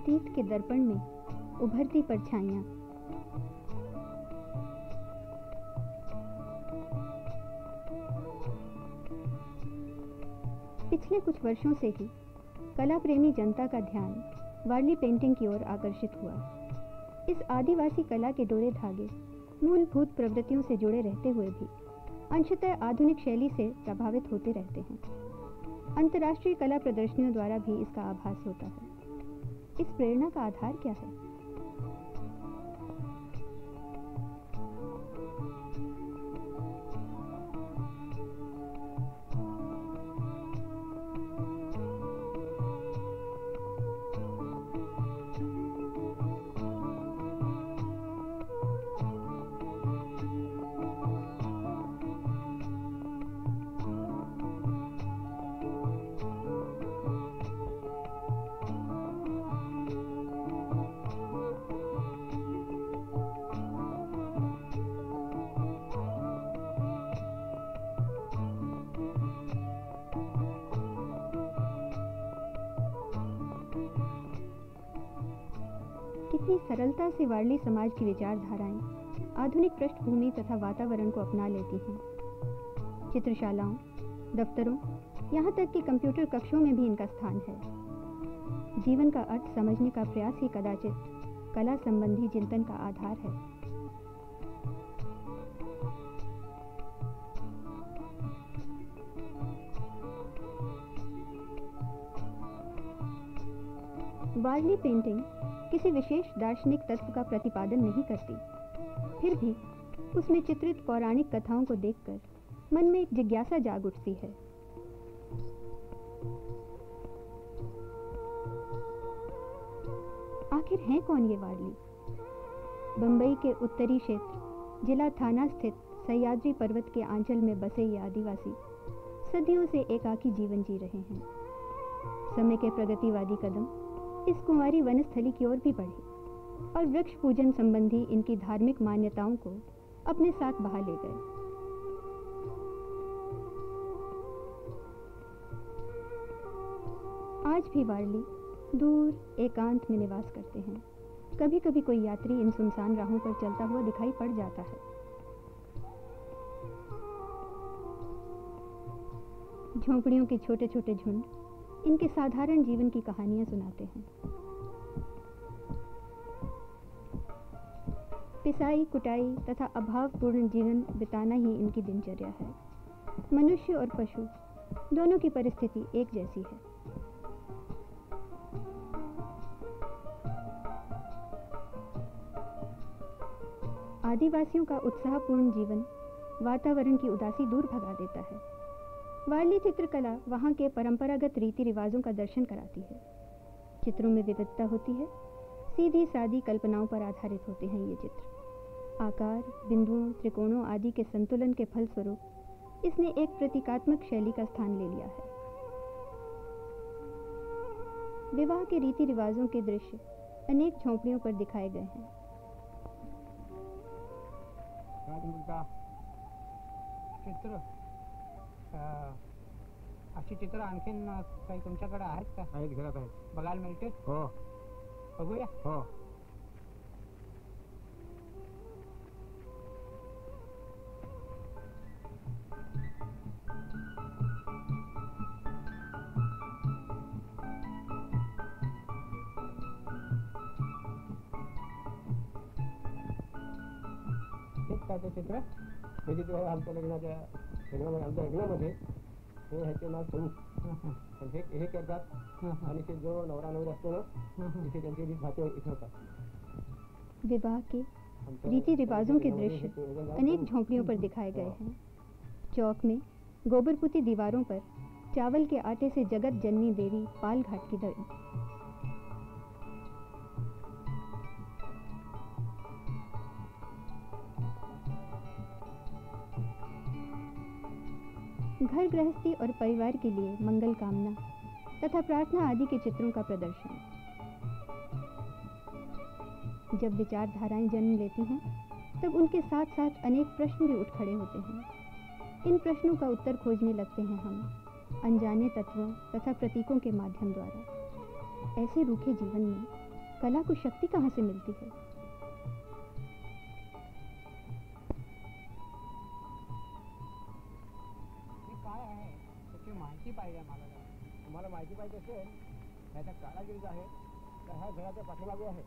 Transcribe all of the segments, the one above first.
अतीत के दर्पण में उभरती परछाइयां। पिछले कुछ वर्षों से ही कला प्रेमी जनता का ध्यान वारली पेंटिंग की ओर आकर्षित हुआ। इस आदिवासी कला के डोरे धागे मूलभूत प्रवृत्तियों से जुड़े रहते हुए भी अंशतः आधुनिक शैली से प्रभावित होते रहते हैं। अंतर्राष्ट्रीय कला प्रदर्शनियों द्वारा भी इसका आभास होता है। इस प्रेरणा का आधार क्या है? कितनी सरलता से वारली समाज की विचारधाराएं आधुनिक पृष्ठभूमि तथा वातावरण को अपना लेती हैं। चित्रशालाओं, दफ्तरों, यहाँ तक कि कंप्यूटर कक्षों में भी इनका स्थान है। जीवन का अर्थ समझने का प्रयास ही कदाचित कला संबंधी चिंतन का आधार है। वारली पेंटिंग किसी विशेष दार्शनिक तत्व का प्रतिपादन नहीं करती, फिर भी उसमें चित्रित पौराणिक कथाओं को देखकर मन में एक जिज्ञासा जाग उठती है। आखिर हैं कौन ये वारली? बंबई के उत्तरी क्षेत्र जिला थाना स्थित सह्याद्री पर्वत के आंचल में बसे ये आदिवासी सदियों से एकाकी जीवन जी रहे हैं। समय के प्रगतिवादी कदम इस कुंवारी वनस्थली की ओर भी बढ़े और वृक्ष पूजन संबंधी इनकी धार्मिक मान्यताओं को अपने साथ बहा ले गए। आज भी वारली दूर एकांत में निवास करते हैं। कभी कभी कोई यात्री इन सुनसान राहों पर चलता हुआ दिखाई पड़ जाता है। झोंपड़ियों के छोटे छोटे झुंड इनके साधारण जीवन की कहानियां सुनाते हैं। पिसाई, कुटाई तथा अभावपूर्ण जीवन बिताना ही इनकी दिनचर्या है। मनुष्य और पशु दोनों की परिस्थिति एक जैसी है। आदिवासियों का उत्साहपूर्ण जीवन वातावरण की उदासी दूर भगा देता है। वारली चित्रकला वहाँ के परंपरागत रीति रिवाजों का दर्शन कराती है। चित्रों में विविधता होती है। सीधी सादी कल्पनाओं पर आधारित होते हैं ये चित्र। आकार, बिंदुओं, त्रिकोणों आदि के संतुलन के फलस्वरूप इसने एक प्रतीकात्मक शैली का स्थान ले लिया है। विवाह के रीति रिवाजों के दृश्य अनेक झोंपड़ियों पर दिखाए गए हैं। चित्र अशी चित्र आणखीन काही तुमच्याकडे आहेत का? आहेत, घरात आहेत. बघायला मिळते? हो. बघूया. हो. हेच काय ते चित्र? हे चित्र आमच्या लग्नामध्ये आमच्या लग्नामध्ये हे ह्याचे नाव स्वरूप हे करतात आणि ते जो नवरा नवरी असतो ना तिथे त्यांची भाते इथे होतात। विवाह के रीति रिवाजों के दृश्य अनेक झोंपड़ियों पर दिखाए गए हैं। चौक में गोबरपुती दीवारों पर चावल के आटे से जगत जननी देवी पाल घाट की घर गृहस्थी और परिवार के लिए मंगल कामना तथा प्रार्थना आदि के चित्रों का प्रदर्शन। जब विचारधाराएं जन्म लेती हैं तब उनके साथ साथ अनेक प्रश्न भी उठ खड़े होते हैं। इन प्रश्नों का उत्तर खोजने लगते हैं हम अनजाने तत्वों तथा प्रतीकों के माध्यम द्वारा। ऐसे रूखे जीवन में कला को शक्ति कहाँ से मिलती है? काय आहे त्याची माहिती पाहिजे मला. तुम्हाला माहिती पाहिजे असेल त्याचा कारागीर आहे तर ह्या घराच्या पाठीमागे आहे.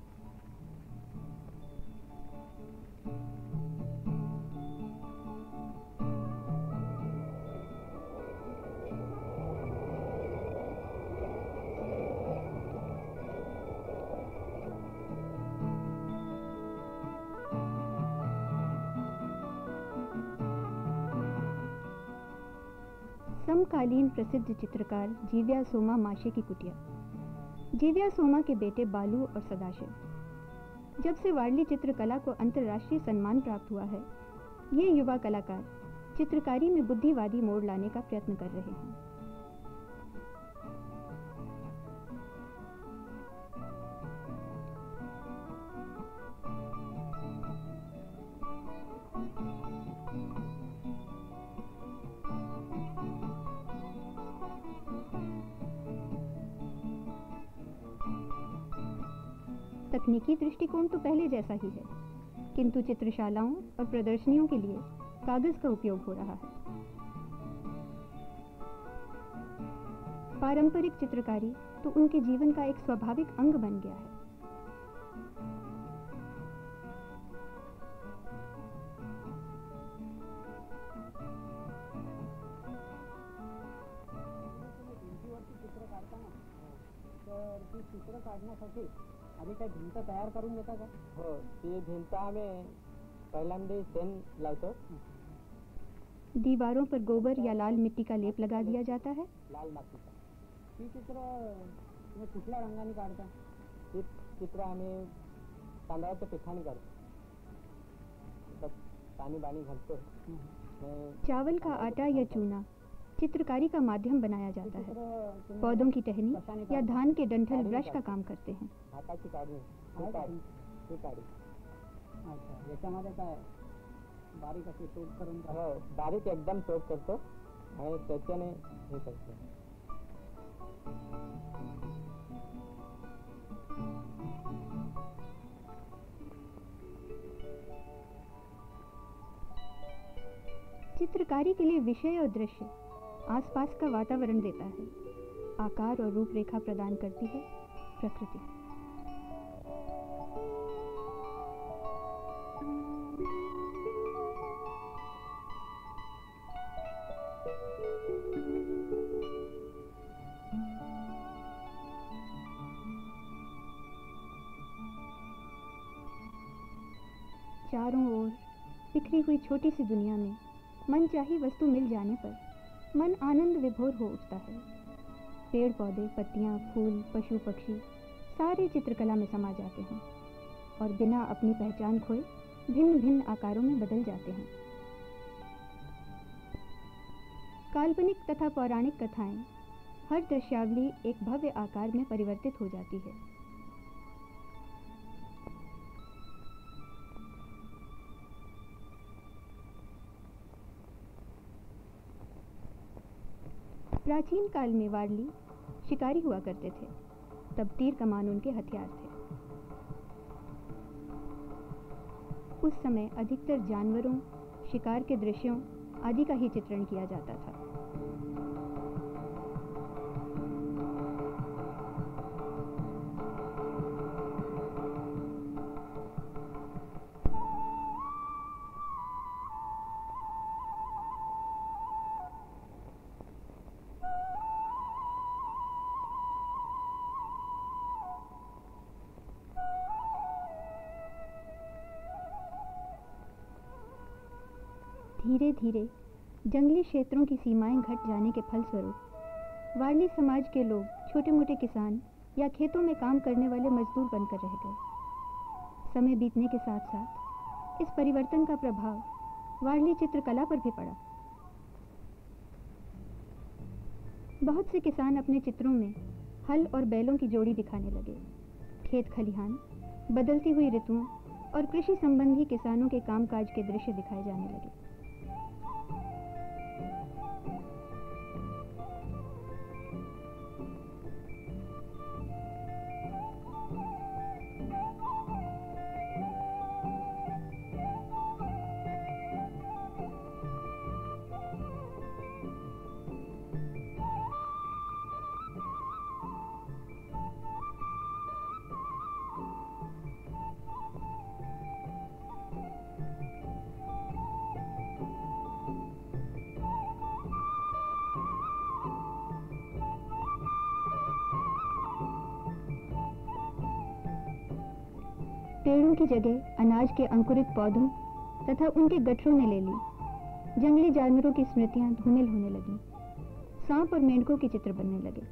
समकालीन प्रसिद्ध चित्रकार जीव्या सोमा माशे की कुटिया। जीव्या सोमा के बेटे बालू और सदाशिव। जब से वारली चित्रकला को अंतर्राष्ट्रीय सम्मान प्राप्त हुआ है, ये युवा कलाकार चित्रकारी में बुद्धिवादी मोड़ लाने का प्रयत्न कर रहे हैं। तकनीकी दृष्टिकोण तो पहले जैसा ही है, किंतु चित्रशालाओं और प्रदर्शनियों के लिए कागज का उपयोग हो रहा है। पारंपरिक चित्रकारी तो उनके जीवन का एक स्वाभाविक अंग बन गया है। चित्र काढण्यासाठी आधी काही भिंत तयार करून देता का? हो, ती भिंत आम्ही पहिल्यांदा शेण लावतो. दीवारों पर गोबर या लाल मिट्टी का लेप लगा दिया जाता है. लाल मातीचा. ती चित्र तुम्ही कुठल्या रंगाने काढता? ती चित्र आम्ही तांदळाच्या पिठाने काढतो. पानी बानी घालतो. चावल का आटा या चूना चित्रकारी का माध्यम बनाया जाता है. पौधों की टहनी या धान के डंठल ब्रश का काम करते हैं. हाताची काढणी. अच्छा, याच्यामध्ये काय बारीक असे टोक करून? हो, बारीक एकदम टोक करतो आणि त्याच्याने हे करतो. चित्रकारी के लिए विषय और दृश्य आसपास का वातावरण देता है. आकार और रूपरेखा प्रदान करती है प्रकृति. चारों ओर बिखरी हुई छोटी सी दुनिया में मनचाही वस्तु मिल जाने पर मन आनंद विभोर हो उठता है. पेड़ पौधे, पत्तियां, फूल, पशु पक्षी सारे चित्रकला में समा जाते हैं और बिना अपनी पहचान खोए भिन्न भिन्न आकारों में बदल जाते हैं. काल्पनिक तथा पौराणिक कथाएं हर दृश्यावली एक भव्य आकार में परिवर्तित हो जाती है. प्राचीन काल में वारली शिकारी हुआ करते थे. तब तीर कमान उनके हथियार थे. उस समय अधिकतर जानवरों, शिकार के दृश्यों आदि का ही चित्रण किया जाता था. धीरे धीरे जंगली क्षेत्रों की सीमाएं घट जाने के फलस्वरूप वारली समाज के लोग छोटे मोटे किसान या खेतों में काम करने वाले मजदूर बनकर रह गए. समय बीतने के साथ साथ इस परिवर्तन का प्रभाव वारली चित्रकला पर भी पड़ा. बहुत से किसान अपने चित्रों में हल और बैलों की जोड़ी दिखाने लगे. खेत खलिहान, बदलती हुई ऋतुओं और कृषि संबंधी किसानों के कामकाज के दृश्य दिखाए जाने लगे. पेड़ों की जगह अनाज के अंकुरित पौधों तथा उनके गठरों ने ले ली। जंगली जानवरों की स्मृतियां धूमिल होने लगीं। सांप और मेंढकों के चित्र बनने लगे।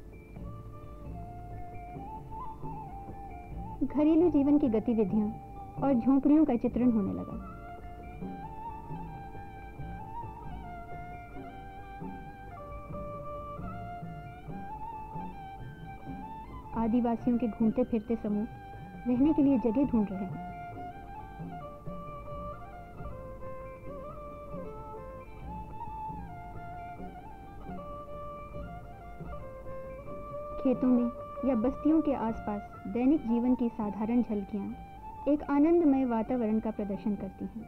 घरेलू जीवन की गतिविधियां और झोंपड़ियों का चित्रण होने लगा। आदिवासियों के घूमते फिरते समूह रहने के लिए जगह ढूंढ रहे हैं। खेतों में या बस्तियों के आसपास दैनिक जीवन की साधारण झलकियां एक आनंदमय वातावरण का प्रदर्शन करती हैं।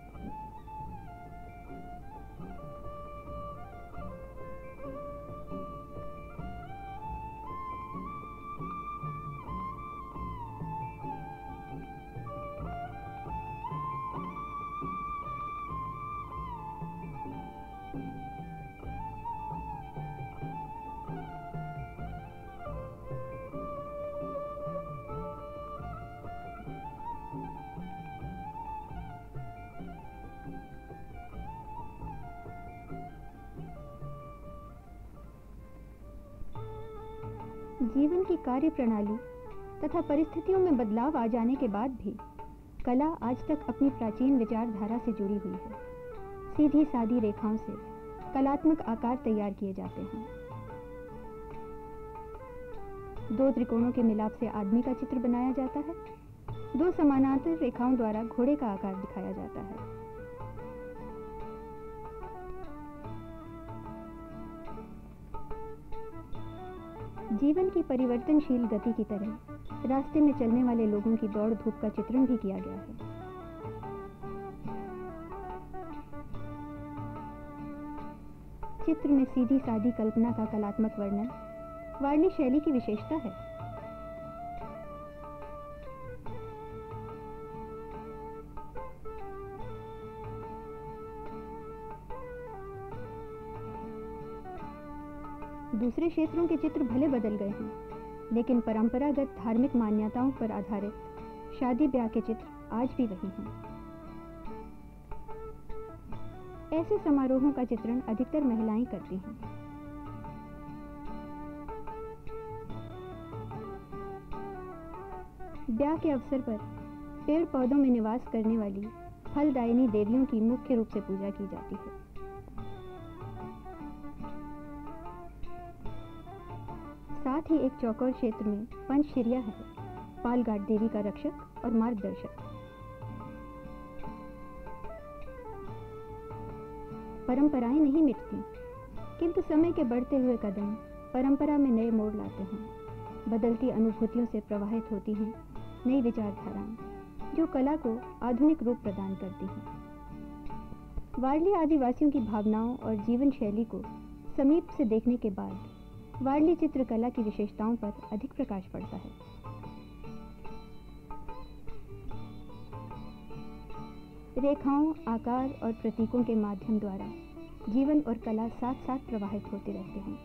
जीवन की कार्य प्रणाली तथा परिस्थितियों में बदलाव आ जाने के बाद भी कला आज तक अपनी प्राचीन विचारधारा से जुड़ी हुई है। सीधी सादी रेखाओं से कलात्मक आकार तैयार किए जाते हैं। दो त्रिकोणों के मिलाप से आदमी का चित्र बनाया जाता है। दो समानांतर रेखाओं द्वारा घोड़े का आकार दिखाया जाता है। जीवन की परिवर्तनशील गति की तरह रास्ते में चलने वाले लोगों की दौड़ धूप का चित्रण भी किया गया है। चित्र में सीधी सादी कल्पना का कलात्मक वर्णन वारली शैली की विशेषता है। दूसरे क्षेत्रों के चित्र भले बदल गए हैं, लेकिन परंपरागत धार्मिक मान्यताओं पर आधारित शादी ब्याह के चित्र आज भी वही हैं। ऐसे समारोहों का चित्रण अधिकतर महिलाएं करती हैं। ब्याह के अवसर पर पेड़ पौधों में निवास करने वाली फलदायिनी देवियों की मुख्य रूप से पूजा की जाती है। साथ ही एक चौकोर क्षेत्र में पंचशिरिया है, पालघाट देवी का रक्षक और मार्गदर्शक। परंपराएं नहीं मिटती, किंतु समय के बढ़ते हुए कदम परंपरा में नए मोड़ लाते हैं। बदलती अनुभूतियों से प्रवाहित होती हैं नई विचारधाराएं, जो कला को आधुनिक रूप प्रदान करती हैं। वारली आदिवासियों की भावनाओं और जीवन शैली को समीप से देखने के बाद वारली चित्रकला की विशेषताओं पर अधिक प्रकाश पड़ता है। रेखाओं, आकार और प्रतीकों के माध्यम द्वारा जीवन और कला साथ साथ प्रवाहित होते रहते हैं।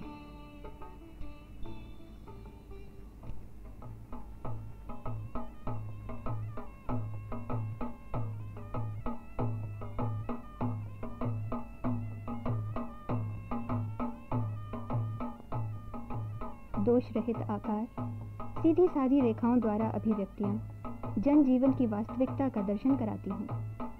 दोष रहित आकार, सीधी सादी रेखाओं द्वारा अभिव्यक्तियां जनजीवन की वास्तविकता का दर्शन कराती हैं।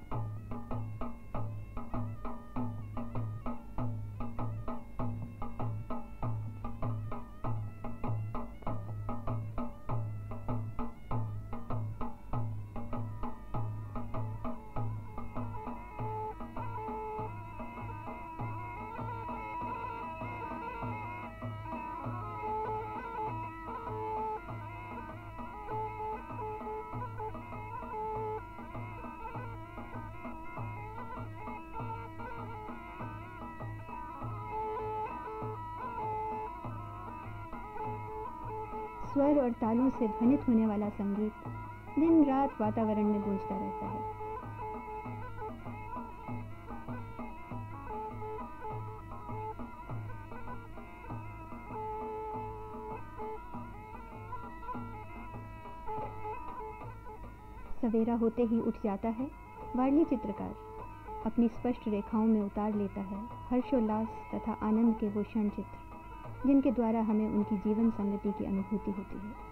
स्वर और तालों से ध्वनित होने वाला संगीत दिन रात वातावरण में गूंजता रहता है। सवेरा होते ही उठ जाता है, वारली चित्रकार अपनी स्पष्ट रेखाओं में उतार लेता है हर्षोल्लास तथा आनंद के वो क्षण चित्र जिनके द्वारा हमें उनकी जीवन संगति की अनुभूति होती है।